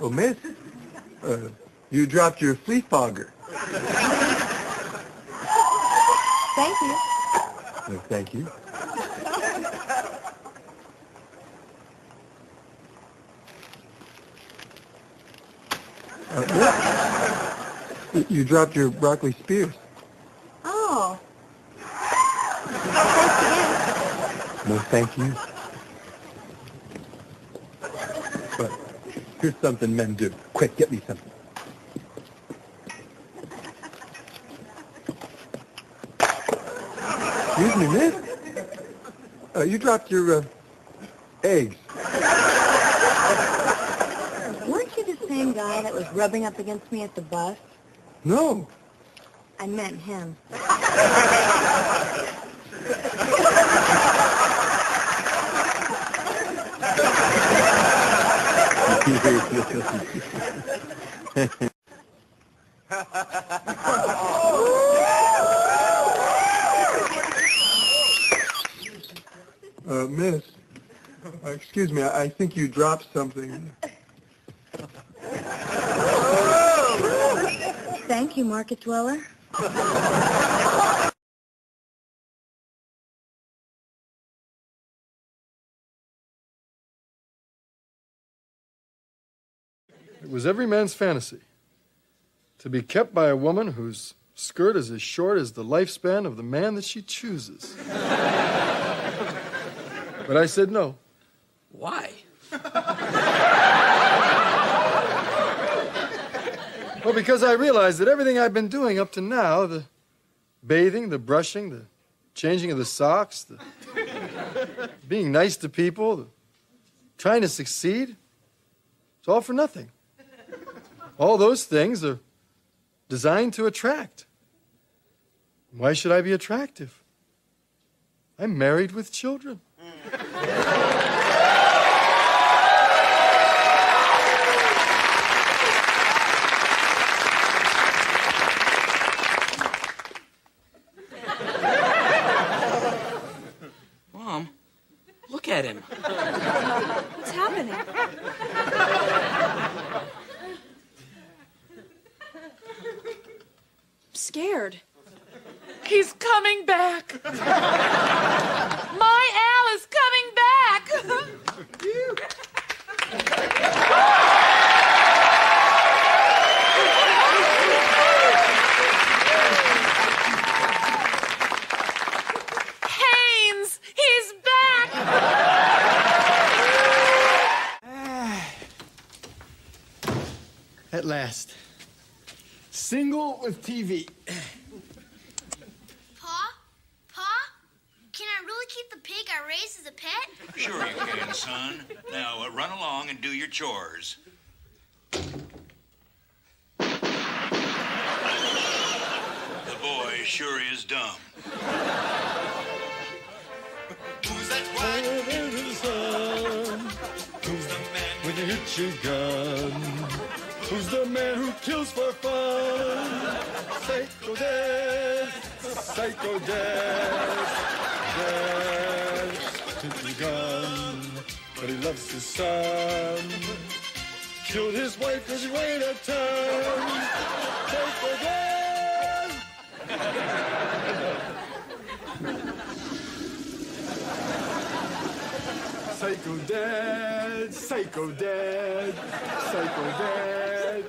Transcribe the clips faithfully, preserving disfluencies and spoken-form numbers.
Oh, miss, uh, you dropped your flea fogger. Thank you. No, thank you. Uh, miss, you dropped your broccoli spears. Oh. No, thank you. But here's something men do. Quick, get me something. Excuse me, miss. Uh, you dropped your uh, eggs. Weren't you the same guy that was rubbing up against me at the bus? No. I meant him. uh, miss, uh, excuse me, I, I think you dropped something. Thank you, Market Dweller. It was every man's fantasy to be kept by a woman whose skirt is as short as the lifespan of the man that she chooses. But I said no. Why? Well, because I realized that everything I've been doing up to now, the bathing, the brushing, the changing of the socks, the being nice to people, the trying to succeed, it's all for nothing. All those things are designed to attract. Why should I be attractive? I'm married with children. Mom, look at him. What's happening? I'm scared. He's coming back. My Al is coming back. Haynes, he's back. At last. Single with T V. Pa? Pa? Can I really keep the pig I raised as a pet? Sure you can, son. Now, uh, run along and do your chores. The boy sure is dumb. Who's that white in the sun? Who's the man with a hitchy gun? Who's the man who kills for fun? Psycho Dad, Psycho Dad, Dad's hitchy gun, but he loves his son. Killed his wife because he weighed a ton. Psycho Dad. Psycho Dad, Psycho Dad, Psycho Dad.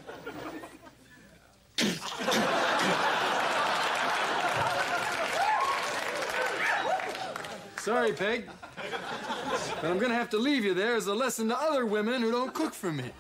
Sorry, Peg, but I'm gonna have to leave you there as a lesson to other women who don't cook for me.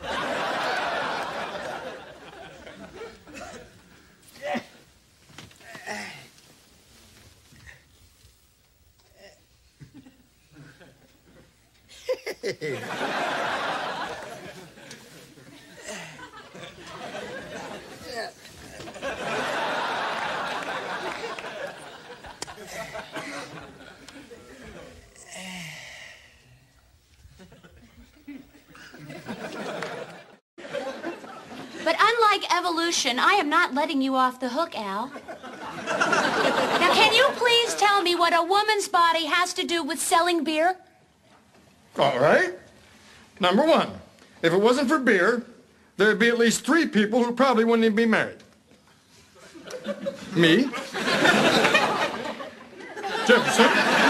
But unlike evolution, I am not letting you off the hook, Al. Now, can you please tell me what a woman's body has to do with selling beer? All right. Number one, if it wasn't for beer, there'd be at least three people who probably wouldn't even be married. Me. Jefferson.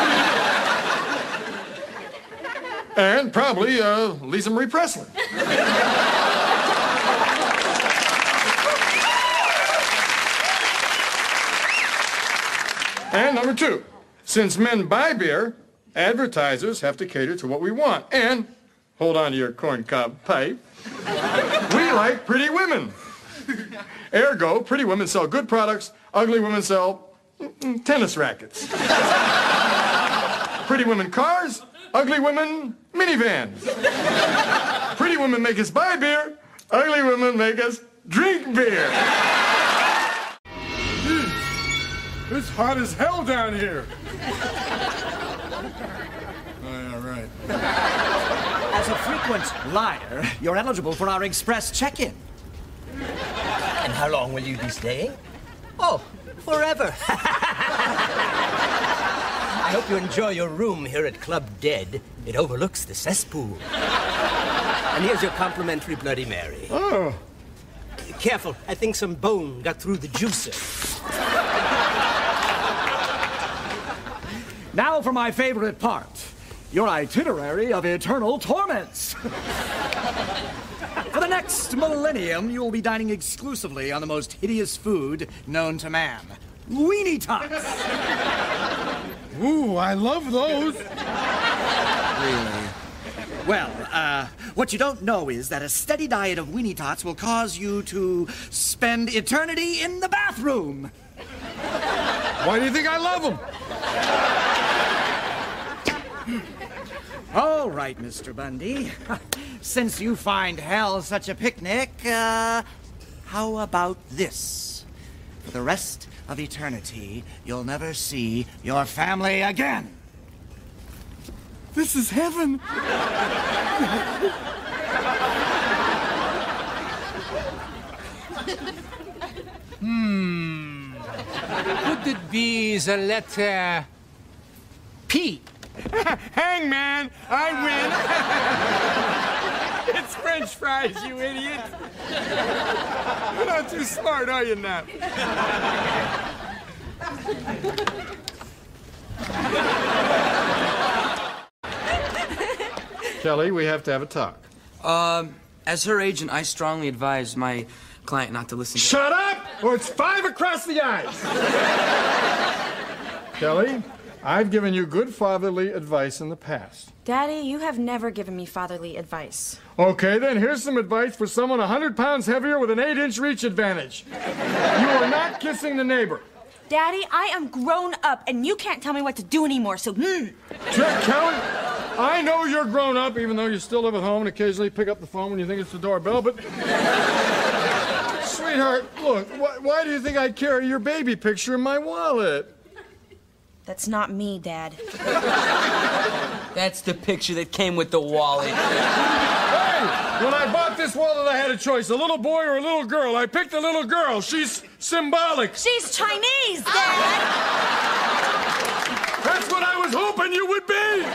And probably uh, Lisa Marie Presley. And number two, since men buy beer, advertisers have to cater to what we want. And, hold on to your corncob pipe, we like pretty women. Ergo, pretty women sell good products, ugly women sell mm, tennis rackets. Pretty women cars, ugly women minivans. Pretty women make us buy beer, ugly women make us drink beer. It's hot as hell down here. Oh, yeah, right. As a frequent liar, you're eligible for our express check-in. And how long will you be staying? Oh, forever. I hope you enjoy your room here at Club Dead. It overlooks the cesspool. And here's your complimentary Bloody Mary. Oh. Careful, I think some bone got through the juicer. Now for my favorite part, your itinerary of eternal torments. For the next millennium, you will be dining exclusively on the most hideous food known to man. Weenie Tots. Ooh, I love those. Really? Well, uh, what you don't know is that a steady diet of Weenie Tots will cause you to spend eternity in the bathroom. Why do you think I love them? All right, Mister Bundy. Since you find hell such a picnic, uh, how about this? For the rest of eternity, you'll never see your family again. This is heaven. Hmm. Could it be the letter P? Hangman, I win. It's French fries, you idiot. You're not too smart, are you now? Kelly, we have to have a talk. Um, as her agent, I strongly advise my client not to listen to... Shut up, or it's five across the eyes. Kelly, I've given you good fatherly advice in the past. Daddy, you have never given me fatherly advice. Okay, then here's some advice for someone one hundred pounds heavier with an eight inch reach advantage. You are not kissing the neighbor. Daddy, I am grown up, and you can't tell me what to do anymore, so hmm. Check, Kelly. I know you're grown up, even though you still live at home and occasionally pick up the phone when you think it's the doorbell, but... Sweetheart, look, wh why do you think I carry your baby picture in my wallet? That's not me, Dad. That's the picture that came with the wallet. Hey! When I bought this wallet, I had a choice, a little boy or a little girl. I picked a little girl. She's symbolic. She's Chinese, Dad! That's what I was hoping you would be!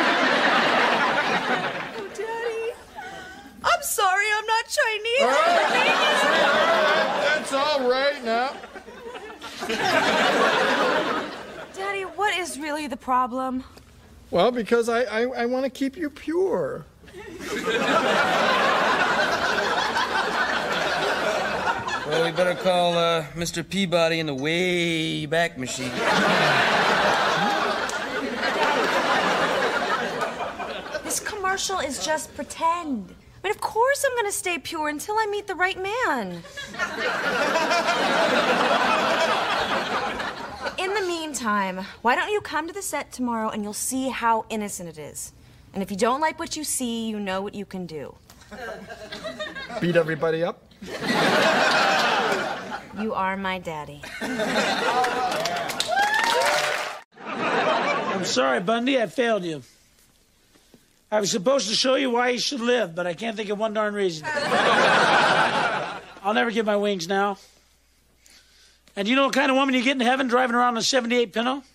Oh, Daddy. I'm sorry, I'm not Chinese. All right. That's all right now. Daddy, what is really the problem? Well, because I, I, I want to keep you pure. Well, we better call uh, Mister Peabody in the way back machine. This commercial is just pretend. I mean, of course I'm going to stay pure until I meet the right man. In the meantime, why don't you come to the set tomorrow and you'll see how innocent it is. And if you don't like what you see, you know what you can do. Beat everybody up? You are my daddy. I'm sorry, Bundy, I failed you. I was supposed to show you why you should live, but I can't think of one darn reason. I'll never get my wings now. And you know what kind of woman you get in heaven driving around a seventy-eight Pinto?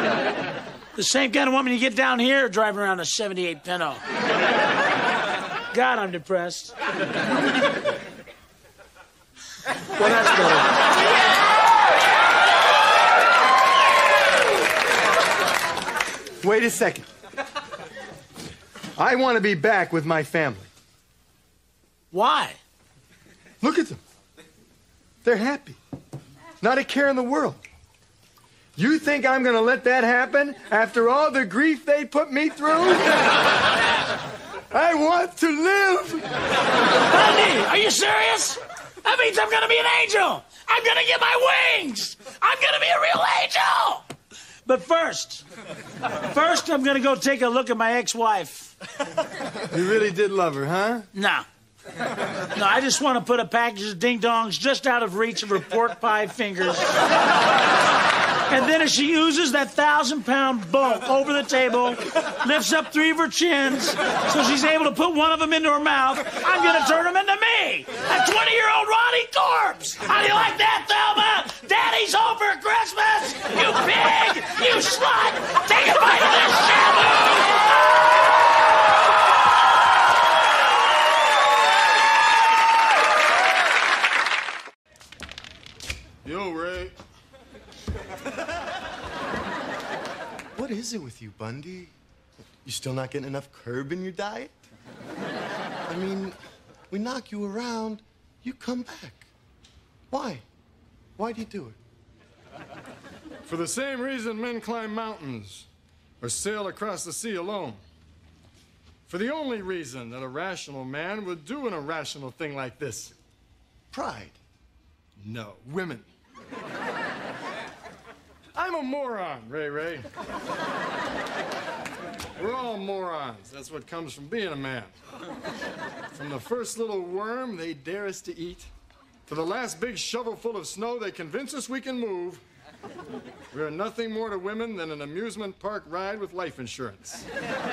The same kind of woman you get down here driving around a seventy-eight Pinto. God, I'm depressed. Well, that's better. Wait a second. I want to be back with my family. Why? Look at them. They're happy. Not a care in the world. You think I'm going to let that happen after all the grief they put me through? I want to live. Bundy, are you serious? That means I'm going to be an angel. I'm going to get my wings. I'm going to be a real angel. But first, first I'm going to go take a look at my ex-wife. You really did love her, huh? No. No, I just want to put a package of ding-dongs just out of reach of her pork pie fingers. And then as she oozes that thousand-pound bulk over the table, lifts up three of her chins so she's able to put one of them into her mouth, I'm going to turn them into me, a twenty-year-old Ronnie corpse. How do you like that, Thelma? Daddy's home for Christmas. You pig! You slut! Take a bite of this shabu! Yo, Ray. What is it with you, Bundy? You still not getting enough curb in your diet? I mean, we knock you around, you come back. Why? Why do you do it? For the same reason men climb mountains or sail across the sea alone. For the only reason that a rational man would do an irrational thing like this. Pride. No, women. I'm a moron, Ray Ray. We're all morons. That's what comes from being a man. From the first little worm they dare us to eat, to the last big shovelful of snow they convince us we can move, we are nothing more to women than an amusement park ride with life insurance.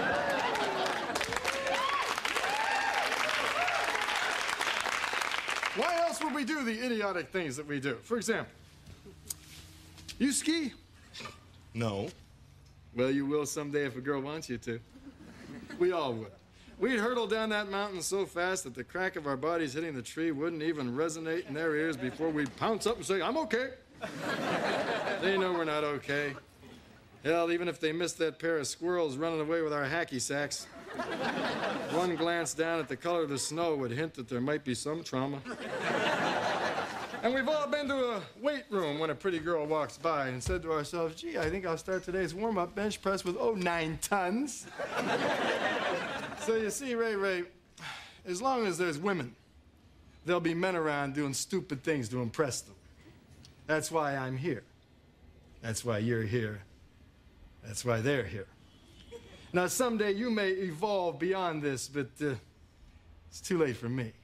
Why else would we do the idiotic things that we do? For example, you ski? No. Well, you will someday if a girl wants you to. We all would. We'd hurtle down that mountain so fast that the crack of our bodies hitting the tree wouldn't even resonate in their ears before we'd pounce up and say, I'm okay. They know we're not okay. Hell, even if they missed that pair of squirrels running away with our hacky sacks, one glance down at the color of the snow would hint that there might be some trauma. And we've all been to a weight room when a pretty girl walks by and said to ourselves, gee, I think I'll start today's warm-up bench press with, oh, nine tons. So you see, Ray Ray, as long as there's women, there'll be men around doing stupid things to impress them. That's why I'm here. That's why you're here. That's why they're here. Now, someday you may evolve beyond this, but uh, it's too late for me.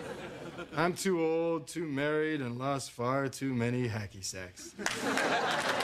I'm too old, too married, and lost far too many hacky sacks.